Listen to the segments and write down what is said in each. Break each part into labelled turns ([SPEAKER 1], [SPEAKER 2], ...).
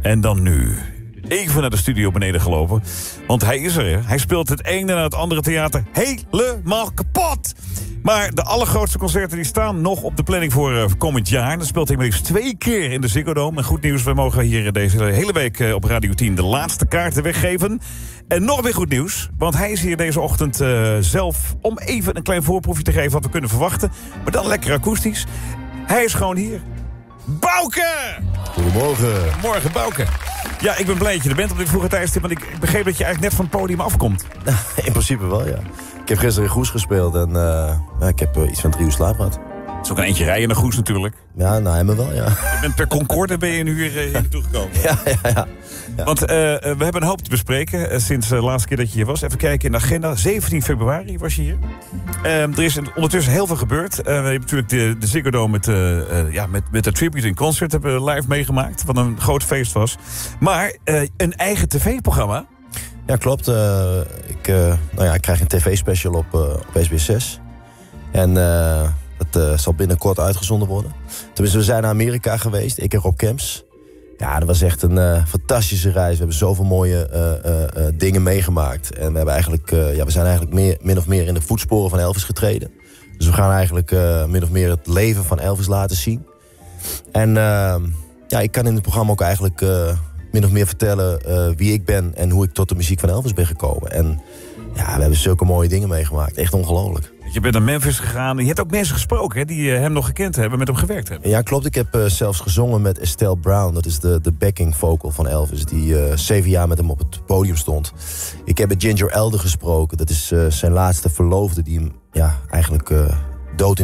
[SPEAKER 1] En dan nu. Even naar de studio beneden gelopen. Want hij is er, hè? Hij speelt het ene na het andere theater helemaal kapot. Maar de allergrootste concerten die staan nog op de planning voor komend jaar. Dan speelt hij maar liefst 2 keer in de Ziggo Dome. En goed nieuws, we mogen hier deze hele week op Radio 10 de laatste kaarten weggeven. En nog weer goed nieuws, want hij is hier deze ochtend zelf... om even een klein voorproefje te geven wat we kunnen verwachten. Maar dan lekker akoestisch. Hij is gewoon hier. Bouke!
[SPEAKER 2] Goedemorgen.
[SPEAKER 1] Morgen, Bouke. Ja, ik ben blij dat je er bent op dit vroege tijdstip... want ik begreep dat je eigenlijk net van het podium afkomt.
[SPEAKER 2] In principe wel, ja. Ik heb gisteren in Goes gespeeld en ik heb iets van 3 uur slaap gehad.
[SPEAKER 1] Het is ook een eentje rijden naar Goes natuurlijk.
[SPEAKER 2] Ja, nou, helemaal wel, ja.
[SPEAKER 1] Je bent per Concorde ben je nu hier naartoe gekomen.
[SPEAKER 2] Ja.
[SPEAKER 1] Want we hebben een hoop te bespreken sinds de laatste keer dat je hier was. Even kijken in de agenda. 17 februari was je hier. Er is ondertussen heel veel gebeurd. We hebben natuurlijk de Ziggo Dome met de Tribute in Concert hebben we live meegemaakt. Wat een groot feest was. Maar een eigen tv-programma.
[SPEAKER 2] Ja, klopt. Ik krijg een tv-special op SBS 6. En dat zal binnenkort uitgezonden worden. Tenminste, we zijn naar Amerika geweest. Ik en Rob Kemps. Ja, dat was echt een fantastische reis. We hebben zoveel mooie dingen meegemaakt. En we hebben eigenlijk, we zijn eigenlijk min of meer in de voetsporen van Elvis getreden. Dus we gaan eigenlijk min of meer het leven van Elvis laten zien. En ik kan in het programma ook eigenlijk min of meer vertellen wie ik ben... en hoe ik tot de muziek van Elvis ben gekomen. En ja, we hebben zulke mooie dingen meegemaakt. Echt ongelooflijk.
[SPEAKER 1] Je bent naar Memphis gegaan. Je hebt ook mensen gesproken hè, die hem nog gekend hebben, met hem gewerkt hebben.
[SPEAKER 2] Ja, klopt. Ik heb zelfs gezongen met Estelle Brown. Dat is de backing vocal van Elvis, die 7 jaar met hem op het podium stond. Ik heb met Ginger Elder gesproken. Dat is zijn laatste verloofde die hem eigenlijk dood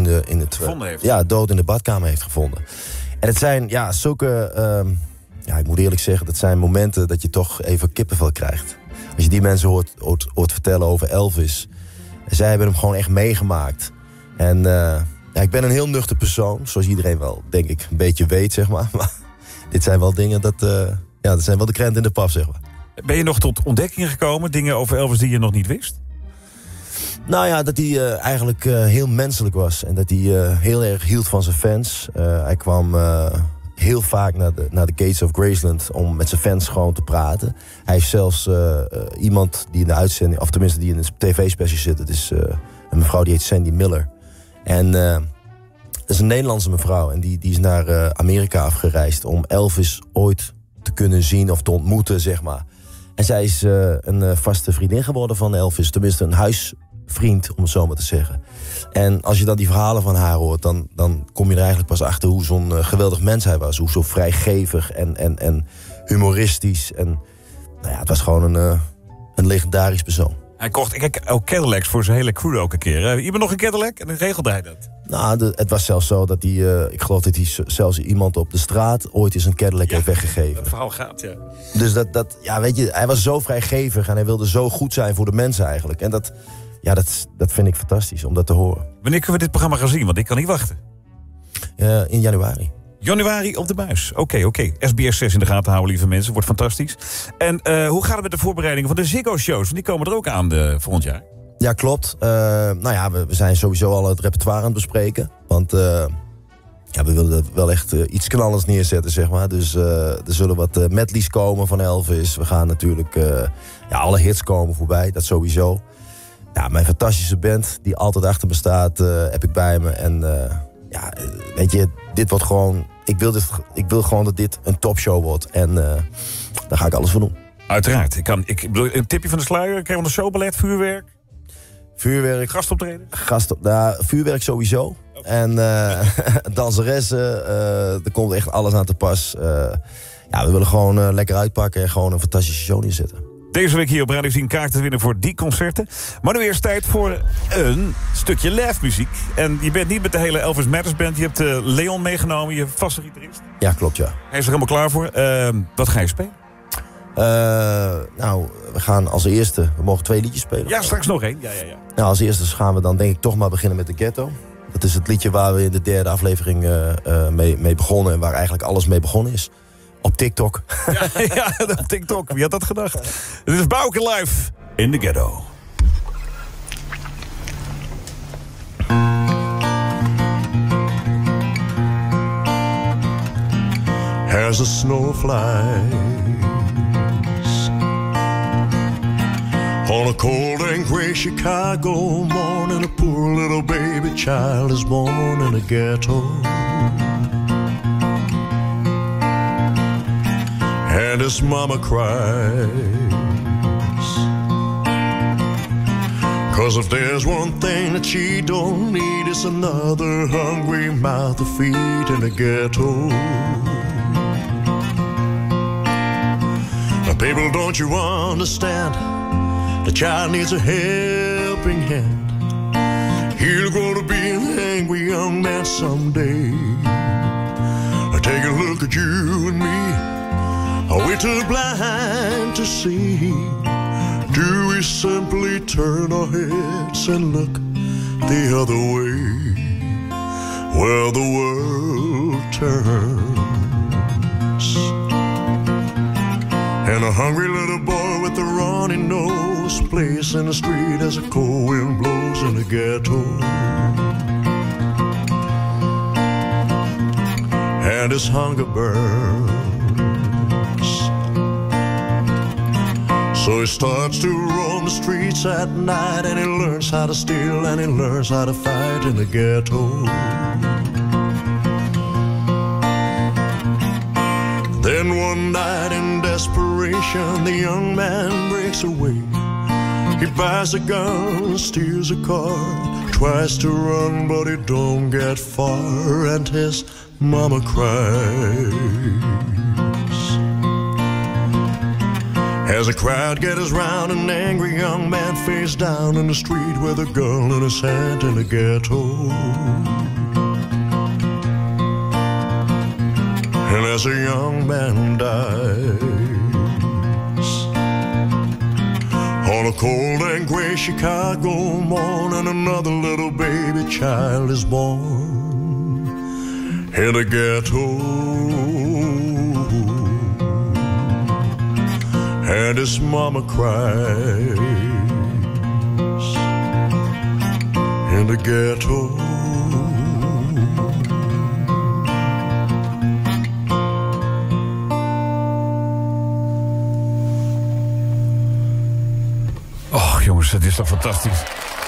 [SPEAKER 2] dood in de badkamer heeft gevonden. En het zijn zulke... ik moet eerlijk zeggen, dat zijn momenten dat je toch even kippenvel krijgt. Als je die mensen hoort vertellen over Elvis... Zij hebben hem gewoon echt meegemaakt. En ik ben een heel nuchter persoon. Zoals iedereen wel, denk ik, een beetje weet, zeg maar. Maar dit zijn wel dingen dat zijn wel de krenten in de pap, zeg maar.
[SPEAKER 1] Ben je nog tot ontdekkingen gekomen? Dingen over Elvis die je nog niet wist?
[SPEAKER 2] Nou ja, dat hij eigenlijk heel menselijk was. En dat hij heel erg hield van zijn fans. Hij kwam heel vaak naar de Gates of Graceland om met zijn fans gewoon te praten. Hij heeft zelfs iemand die in de uitzending, of tenminste die in een tv-special zit. Het is een mevrouw die heet Sandy Miller. En dat is een Nederlandse mevrouw. En die is naar Amerika afgereisd om Elvis ooit te kunnen zien of te ontmoeten, zeg maar. En zij is een vaste vriendin geworden van Elvis. Tenminste een huisvriend, om het zo maar te zeggen. En als je dan die verhalen van haar hoort... dan kom je er eigenlijk pas achter hoe zo'n geweldig mens hij was. Hoe zo vrijgevig en humoristisch. En het was gewoon een legendarisch persoon.
[SPEAKER 1] Hij kocht ook Cadillacs voor zijn hele crew ook een keer. Je bent nog een Cadillac en dan regelde hij dat.
[SPEAKER 2] Nou, het was zelfs zo dat hij... ik geloof dat hij zelfs iemand op de straat ooit eens een Cadillac heeft weggegeven.
[SPEAKER 1] Dat verhaal gaat, ja.
[SPEAKER 2] Dus weet je, hij was zo vrijgevig en hij wilde zo goed zijn voor de mensen eigenlijk. En dat vind ik fantastisch om dat te horen. Wanneer kunnen we dit programma gaan zien? Want ik kan niet wachten. In januari.
[SPEAKER 1] Januari op de buis. Oké. SBS 6 in de gaten houden, lieve mensen. Wordt fantastisch. En hoe gaat het met de voorbereidingen van de Ziggo-shows? Want die komen er ook aan volgend jaar.
[SPEAKER 2] Ja, klopt. We zijn sowieso al het repertoire aan het bespreken. Want we willen wel echt iets knallends neerzetten, zeg maar. Dus er zullen wat medleys komen van Elvis. We gaan natuurlijk alle hits komen voorbij, dat sowieso. Ja, mijn fantastische band, die altijd achter me staat, heb ik bij me. En weet je, dit wordt gewoon... Ik wil gewoon dat dit een topshow wordt. En daar ga ik alles voor doen.
[SPEAKER 1] Uiteraard. Ik bedoel, een tipje van de sluier. Krijgen we een showballet, vuurwerk?
[SPEAKER 2] Vuurwerk.
[SPEAKER 1] Gastoptreden?
[SPEAKER 2] Vuurwerk sowieso. Okay. En danseressen. Er komt echt alles aan te pas. We willen gewoon lekker uitpakken en gewoon een fantastische show neerzetten.
[SPEAKER 1] Deze week hier op Radio 10 kaarten te winnen voor die concerten. Maar nu eerst tijd voor een stukje live muziek. En je bent niet met de hele Elvis Matters Band. Je hebt Leon meegenomen, je vaste gitarist.
[SPEAKER 2] Ja, klopt, ja.
[SPEAKER 1] Hij is er helemaal klaar voor. Wat ga je spelen?
[SPEAKER 2] We gaan als eerste... We mogen 2 liedjes spelen.
[SPEAKER 1] Ja, straks nog 1. Ja.
[SPEAKER 2] Nou, als eerste gaan we dan denk ik toch maar beginnen met de Ghetto. Dat is het liedje waar we in de 3e aflevering mee begonnen. En waar eigenlijk alles mee begonnen is. Op TikTok.
[SPEAKER 1] Ja, op TikTok. Wie had dat gedacht? Dit is Bouke live in the Ghetto.
[SPEAKER 3] as the snow flies. On a cold and gray Chicago morning, a poor little baby child is born in a ghetto. And his mama cries. 'Cause if there's one thing that she don't need, it's another hungry mouth to feed in the ghetto. People, don't you understand? The child needs a helping hand. He'll grow to be an angry young man someday. Take a look at you and me. Are we too blind to see? Do we simply turn our heads and look the other way? Well, the world turns. And a hungry little boy with a runny nose plays in the street as a cold wind blows in the ghetto. And his hunger burns. So he starts to roam the streets at night, and he learns how to steal, and he learns how to fight in the ghetto. Then one night in desperation, the young man breaks away. He buys a gun, steals a car, tries to run, but he don't get far, and his mama cries. As a crowd gathers round, an angry young man face down in the street with a gun in his hand in the ghetto. And as a young man dies, on a cold and gray Chicago morning, another little baby child is born in the ghetto. And his mama cries in the ghetto.
[SPEAKER 1] Och jongens, het is toch fantastisch.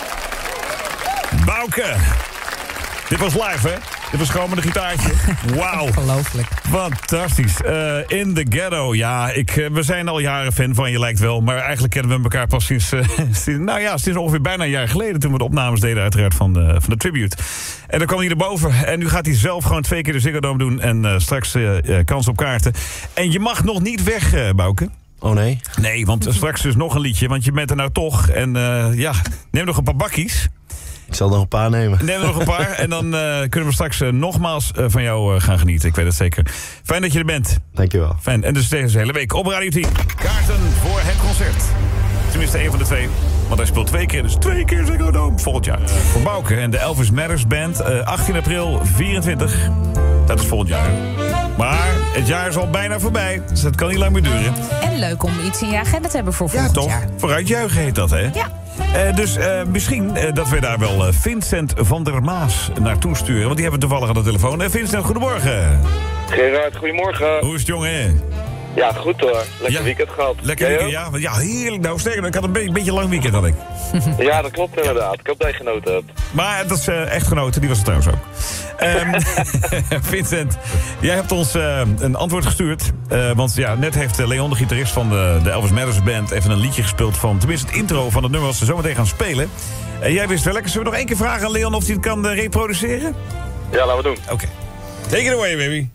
[SPEAKER 1] Bouke! Dit was live, hè? Dit was gewoon met een gitaartje. Wauw.
[SPEAKER 4] Ongelooflijk.
[SPEAKER 1] Fantastisch. In the Ghetto. Ja, we zijn al jaren fan van je, lijkt wel. Maar eigenlijk kennen we elkaar pas sinds ongeveer bijna een jaar geleden, toen we de opnames deden uiteraard van de tribute. En dan kwam hij erboven. En nu gaat hij zelf gewoon 2 keer de Ziggo Dome doen. En straks kans op kaarten. En je mag nog niet weg, Bouke.
[SPEAKER 2] Oh nee?
[SPEAKER 1] Nee, want straks dus nog een liedje. Want je bent er nou toch. En neem nog een paar bakkies.
[SPEAKER 2] Ik zal er nog een paar nemen.
[SPEAKER 1] Neem er nog een paar. En dan kunnen we straks nogmaals van jou gaan genieten. Ik weet het zeker. Fijn dat je er bent.
[SPEAKER 2] Dankjewel.
[SPEAKER 1] Fijn. En dus deze hele week op Radio 10. Kaarten voor het concert. Tenminste, 1 van de 2. Want hij speelt 2 keer. Dus 2 keer Ziggo Dome volgend jaar. Voor Bouke en de Elvis Matters Band. 18 april 24. Dat is volgend jaar. Maar het jaar is al bijna voorbij. Dus dat kan niet lang meer duren.
[SPEAKER 4] En leuk om iets in je agenda te hebben voor volgend jaar.
[SPEAKER 1] Ja, toch? Vooruitjuichen heet dat, hè?
[SPEAKER 4] Ja.
[SPEAKER 1] Dus misschien dat we daar wel Vincent van der Maas naartoe sturen. Want die hebben we toevallig aan de telefoon. Vincent, goedemorgen.
[SPEAKER 5] Gerard, goedemorgen.
[SPEAKER 1] Hoe is het, jongen?
[SPEAKER 5] Ja, goed hoor. Lekker weekend gehad.
[SPEAKER 1] Lekker weekend, ja. Ja, heerlijk. Nou, sterker, ik had een beetje lang weekend, had ik.
[SPEAKER 5] Ja, dat klopt inderdaad. Ik hoop dat je genoten hebt.
[SPEAKER 1] Maar dat is echt genoten, die was het trouwens ook. Vincent, jij hebt ons een antwoord gestuurd. Want ja, net heeft Leon, de gitarist van de Elvis Matters Band, even een liedje gespeeld van, tenminste het intro van het nummer wat ze zo meteen gaan spelen. Jij wist wel lekker. Zullen we nog 1 keer vragen aan Leon of hij het kan reproduceren?
[SPEAKER 5] Ja, laten we doen.
[SPEAKER 1] Oké. Take it away, baby.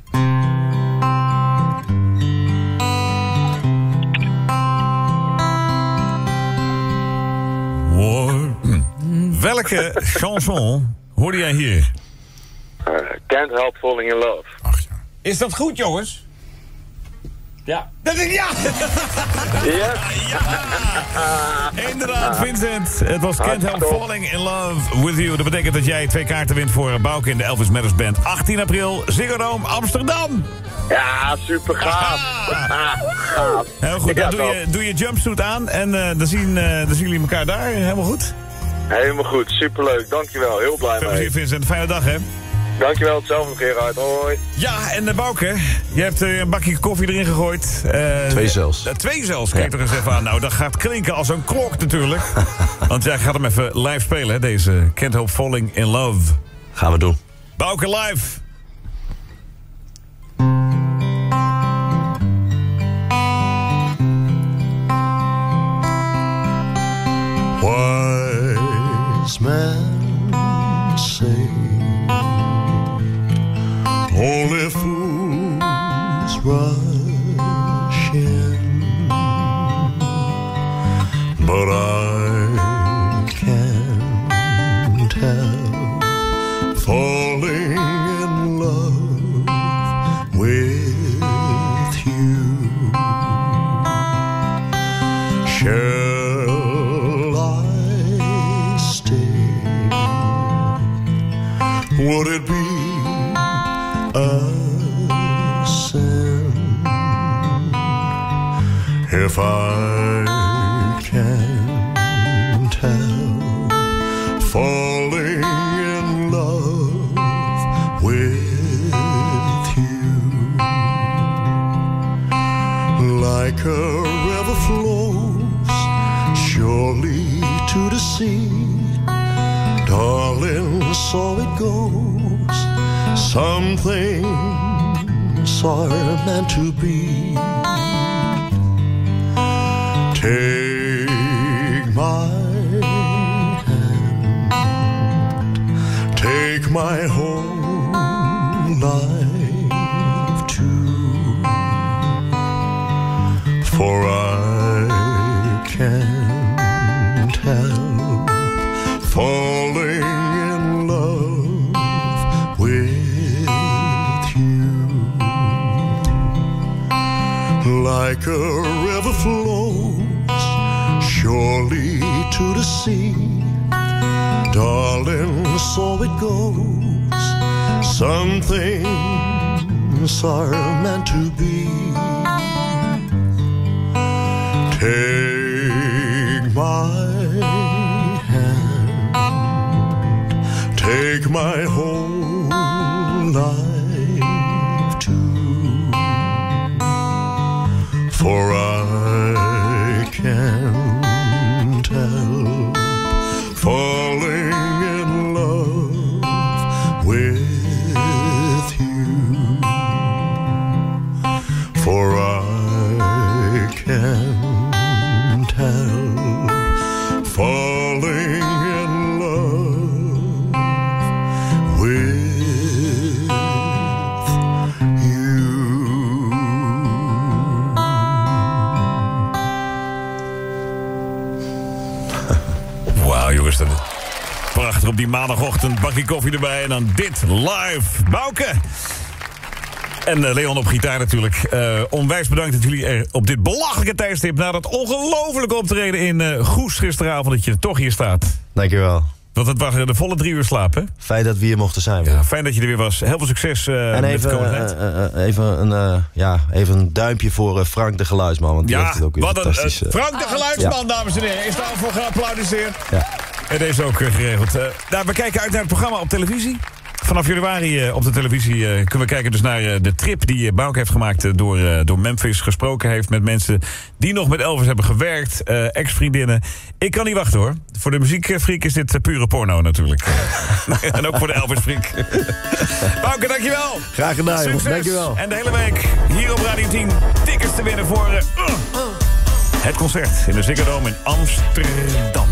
[SPEAKER 1] Welke chanson hoorde jij hier?
[SPEAKER 5] Can't Help Falling in Love.
[SPEAKER 1] Ach ja. Is dat goed, jongens?
[SPEAKER 5] Ja.
[SPEAKER 1] Dat is ja!
[SPEAKER 5] Yes.
[SPEAKER 1] Ja! Inderdaad, Vincent. Het was Can't Help Falling in Love with You. Dat betekent dat jij 2 kaarten wint voor Bouke in de Elvis Matters Band. 18 april, Ziggo Dome, Amsterdam.
[SPEAKER 5] Ja, super gaaf. Gaaf.
[SPEAKER 1] Heel goed, dan doe je jumpsuit aan en dan zien jullie elkaar daar. Helemaal goed?
[SPEAKER 5] Helemaal goed, superleuk. Dankjewel, heel blij
[SPEAKER 1] Veel
[SPEAKER 5] mee.
[SPEAKER 1] plezier, Vincent. Fijne dag, hè?
[SPEAKER 5] Dankjewel, hetzelfde Gerard. Hoi.
[SPEAKER 1] Ja, en Bouke, je hebt een bakje koffie erin gegooid.
[SPEAKER 2] 2 zelfs.
[SPEAKER 1] 2 zelfs, kijk er eens even aan. Nou, dat gaat klinken als een klok natuurlijk. Want jij gaat hem even live spelen, hè, deze Can't Help Falling in Love.
[SPEAKER 2] Gaan we doen.
[SPEAKER 1] Bouke live.
[SPEAKER 3] Wise men say only fools rush in, but I can't help falling in love with you. Shall I stay? Would it be a sin if I can't help falling in love with you? Like a river flows surely to the sea, darling, so it goes. Some things are meant to be. Take my hand, take my whole life too, for I can't help falling in love with you. Like a river flows surely to the sea, darling, so it goes. Some things are meant to be. Take my hand, take my whole life too, for I can't help falling in love with you, for I can't help falling in love with you.
[SPEAKER 1] Wauw, jongens. Prachtig op die maandagochtend. Bakje koffie erbij en dan dit live. Bouke. En Leon op gitaar natuurlijk. Onwijs bedankt dat jullie er op dit belachelijke tijdstip... na dat ongelofelijke optreden in Goes gisteravond... dat je toch hier staat.
[SPEAKER 2] Dankjewel.
[SPEAKER 1] Want het waren de volle 3 uur slaap, hè?
[SPEAKER 2] Fijn dat we hier mochten zijn.
[SPEAKER 1] Ja, fijn dat je er weer was. Heel veel succes
[SPEAKER 2] en
[SPEAKER 1] met de komende tijd.
[SPEAKER 2] even een duimpje voor Frank de Geluidsman. Want die heeft het ook weer
[SPEAKER 1] wat
[SPEAKER 2] fantastisch.
[SPEAKER 1] Frank de Geluidsman, dames en heren. Is daarvoor geapplaudiseerd.
[SPEAKER 2] Ja.
[SPEAKER 1] En deze ook geregeld. We kijken uit naar het programma op televisie. Vanaf januari op de televisie kunnen we kijken dus naar de trip die Bouke heeft gemaakt door Memphis. Gesproken heeft met mensen die nog met Elvis hebben gewerkt. Ex-vriendinnen. Ik kan niet wachten hoor. Voor de muziekfreak is dit pure porno natuurlijk. En ook voor de Elvis-freak. Bouke, dankjewel.
[SPEAKER 2] Graag gedaan, jongens.
[SPEAKER 1] Succes.
[SPEAKER 2] Dankjewel.
[SPEAKER 1] En de hele week hier op Radio 10 tickets te winnen voor het concert in de Ziggo Dome in Amsterdam.